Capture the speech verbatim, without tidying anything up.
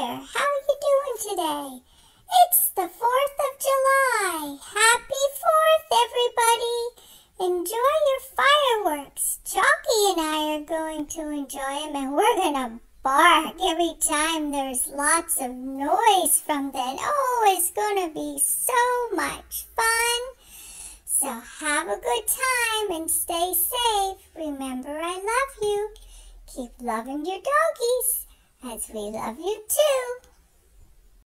here. How are you doing today? It's the fourth of July. Happy fourth, everybody. Enjoy your fireworks. Chalky and I are going to enjoy them, and we're going to bark every time there's lots of noise from them. Oh, it's going to be so much fun. So have a good time and stay safe. Remember, I love you. Keep loving your doggies, as we love you too.